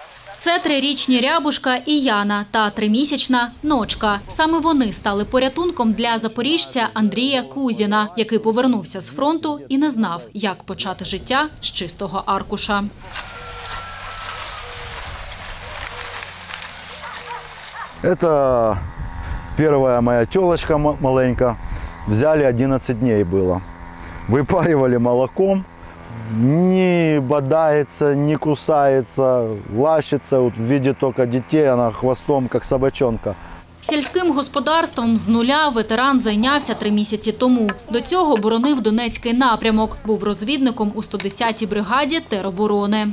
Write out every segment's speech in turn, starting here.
Це 3-річні Рябушка і Яна та 3-місячна Ночка. Саме вони стали порятунком для запоріжця Андрія Кузіна, який повернувся з фронту і не знав, як почати життя з чистого аркуша. Это первая моя телочка маленькая. Взяли 11 дней было. Выпаивали молоком. Не бодается, не кусается, лащится. Вот видит только детей, она хвостом, как собачонка. Сільським господарством з нуля ветеран зайнявся 3 місяці тому. До цього боронив Донецький напрямок. Був розвідником у 110-й бригаді тероборони.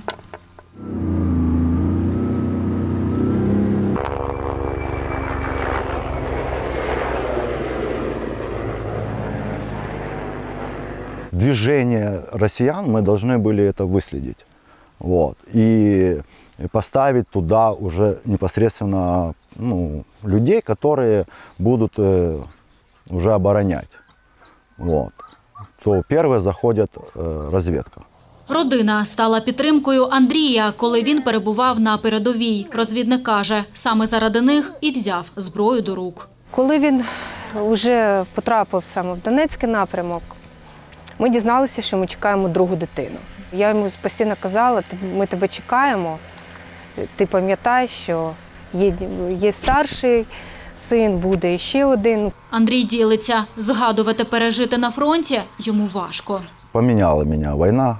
Движение россиян мы должны были это выследить. Вот. И поставить туда уже непосредственно людей, которые будут уже оборонять. Вот. То первые заходят разведка. Родина стала підтримкою Андрія, коли він перебував на передовій. Розвідник каже, саме заради них і взяв зброю до рук. Коли він вже потрапив саме в Донецький напрямок, ми дізналися, що ми чекаємо другу дитину. Я йому постійно казала, ми тебе чекаємо, ти пам'ятай, що є старший син, буде ще один. Андрій ділиться, згадувати пережити на фронті йому важко. Поміняла мене війна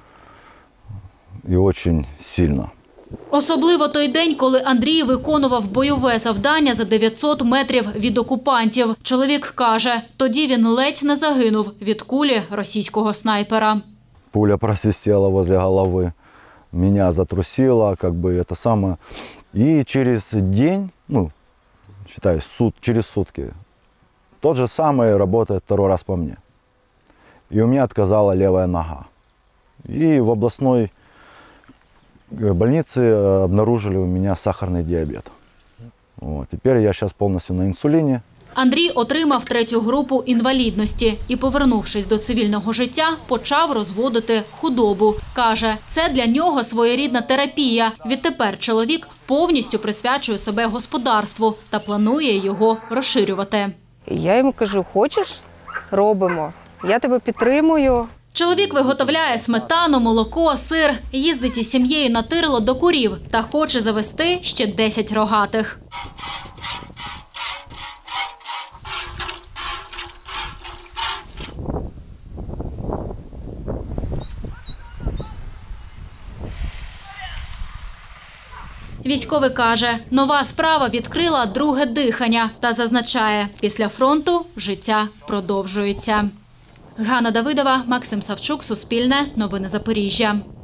і дуже сильно. Особливо той день, коли Андрій виконував бойове завдання за 900 метрів від окупантів. Чоловік каже, тоді він ледь не загинув від кулі російського снайпера. Пуля просвистела возле голови, мене затрусило, і через день, считай, через сутки, тот же самый работает второй раз по мне. И у меня отказала левая нога. И в областной больнице обнаружили у меня сахарный диабет. Вот. Теперь я сейчас полностью на инсулине. Андрій отримав 3-ю групу інвалідності і, повернувшись до цивільного життя, почав розводити худобу. Каже, це для нього своєрідна терапія. Відтепер чоловік повністю присвячує себе господарству та планує його розширювати. Я йому кажу, хочеш? Робимо. Я тебе підтримую. Чоловік виготовляє сметану, молоко, сир, їздить із сім'єю на тирло до курів та хоче завести ще 10 рогатих. Військовий каже, нова справа відкрила друге дихання та зазначає, після фронту життя продовжується. Ганна Давидова, Максим Савчук, Суспільне, Новини Запоріжжя.